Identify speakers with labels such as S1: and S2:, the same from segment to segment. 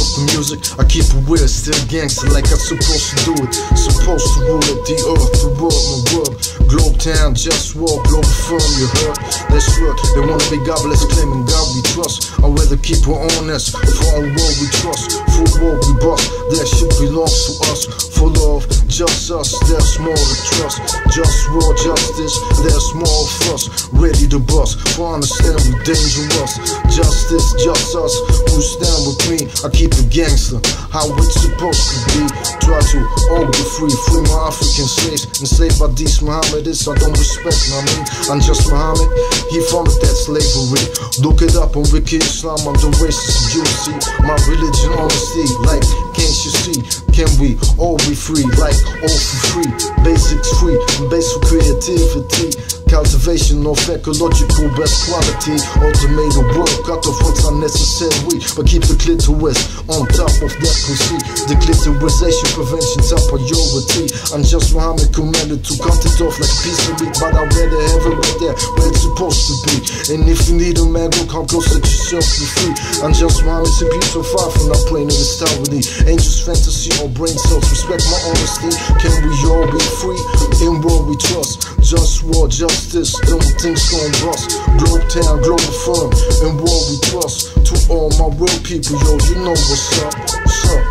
S1: of the music, I keep it weird, still gangster like I'm supposed to do it. Supposed to rule it, the earth, the world, my world. Globe town, just war, global firm, you heard? That's right, they wanna be godless, claiming God we trust. I'd rather keep it honest, for our world we trust. For war we bust, that shit belongs to us. For love, just us, there's more to trust. Just war, justice, there's more of us. Ready to bust, for understand we dangerous. Justice, just us, who stand with me. I keep it gangster, how it's supposed to be. Try to all be free, free my African slaves. Enslaved by these Mohammedists, I don't respect, I mean, I'm just Muhammad, he founded that slavery. Look it up on Wiki Islam, I'm the racist, you see. My religion, honesty, like, can't you see? Can we all be free, like, all for free? Basics free, basic creativity. Cultivation of ecological best quality. Automated work, cut off what's unnecessary, but keep the clitoris on top of that pussy. The clitorisation prevention top priority. I'm just Muhammad commanded to cut it off like a piece of meat, but I'd rather have it right there where it's supposed to be. And if you need a man, go come close, let yourself be free. I'm just Muhammad, to be so far from not playing in this town with me. Ain't just fantasy or brain cells, respect my honesty. Can we all be free in what we trust? Just war, justice, don't things gon' bust. Globe town, global firm, and war we trust. To all my real people, yo, you know what's up, what's up.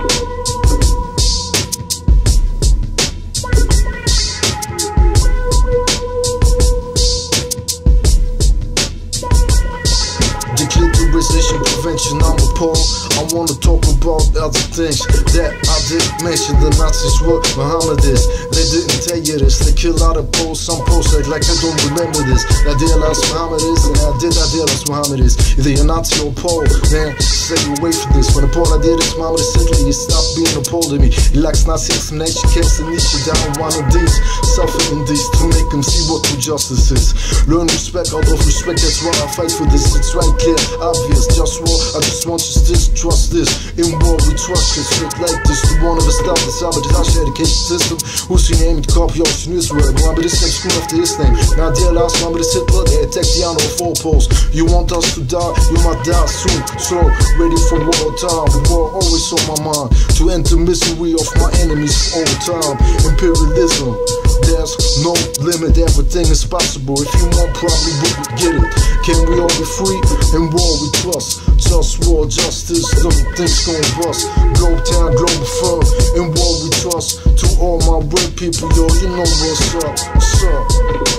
S1: Declitterization prevention, I'm appalled. I wanna talk about other things that I didn't mention. The Nazis were Mohammedists. They didn't tell you this. They kill out of posts. Some posts act like I don't remember this. I realized Muhammad is, and I realize Muhammad is. Either you're Nazi or Pole, man, stay away from this. When the Pole I did this, Muhammad is Italy. You stop being a Pole to me. He likes Nazi explanation, can't and Nietzsche down one of these. Suffering these to make them see what true justice is. Learn respect, out of respect, that's why I fight for this. It's right clear, obvious, just war. I just want you to trust this. In war we trust it, straight like this. The one of us stop the sabotage education system. Who's your name? Copy ocean Israel. Muhammad is next school after his name. Now dear last Muhammad is Hitler. They attack the honor of all poles. You want us to die, you might die soon. So ready for war time. The war always on my mind. To enter misery of my enemies all the time. Imperialism, there's no limit, everything is possible. If you want, probably we could get it. Can we all be free? In war we trust. Just war, justice, them things gon' bust. Globe town, global firm. In war we trust. To all my real people, yo, you know what's up, what's up.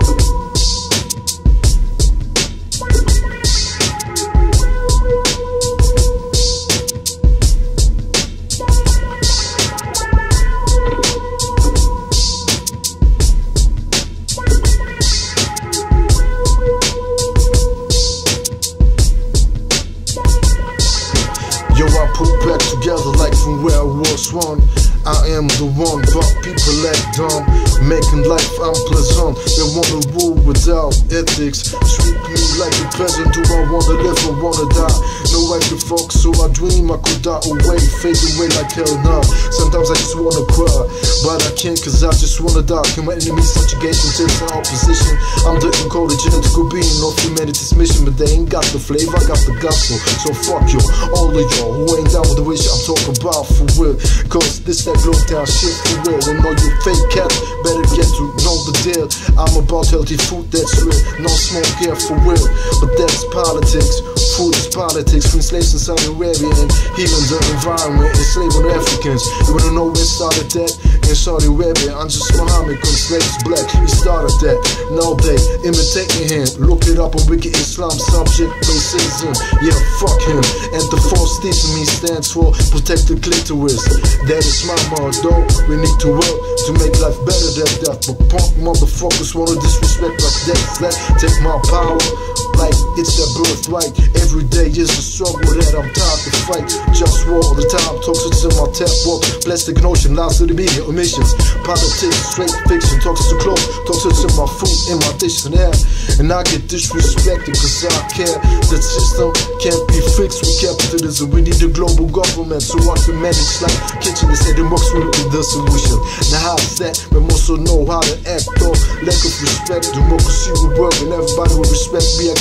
S1: Yo, I put back together like from where I was one. I am the one, but people act dumb, making life unpleasant. They wanna rule without ethics. Treat me like a peasant. Do I wanna live or wanna die? No, I can fuck, so I dream I could die away, fade away like hell now. Sometimes I just wanna cry, but I can't cause I just wanna die. Can my enemies subjugate until the opposition? I'm the encoded genetical being of humanity's mission, but they ain't got the flavor, I got the gospel. So fuck you, all of y'all who ain't down with the wish I'm talking about for real. Cause this that globe town shit for real. And all you fake cats better get to know the deal. I'm about healthy food that's real, no smoke here for real. But that's politics, food is politics. Free slaves in Saudi Arabia and healing the environment, enslaving the Africans. You wanna know where started that? In Saudi Arabia, I'm just Muhammad, cause slaves black, he started that. Now they imitating him, look it up on Wiki Islam, subject racism. Yeah, fuck him. And the false teaching me stands for protect the clitoris. That is my motto. We need to work to make life better than that. But punk motherfuckers wanna disrespect like that. Take my power like it's their birthright. Every day is a struggle that I'm tired to fight. Just war all the time, toxic in my tap walk. Plastic notion, lies to the media, omissions. Politics, straight fiction, toxic to clothes, toxic in my food, in my dishes and air. And I get disrespected cause I care. That system can't be fixed with capitalism. We need a global government so I can manage like kitchen. They say the works will be the solution. Now how's that? We must also know how to act off lack of respect. Democracy will work and everybody will respect me.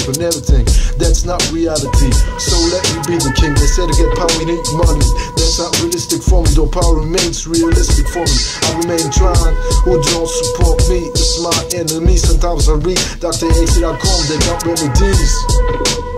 S1: and everything. That's not reality, so let me be the king. They said to get power we need money. That's not realistic for me, though power remains realistic for me. I remain trying, who don't support me, it's my enemy. Sometimes I read DrAxi.com, they got remedies.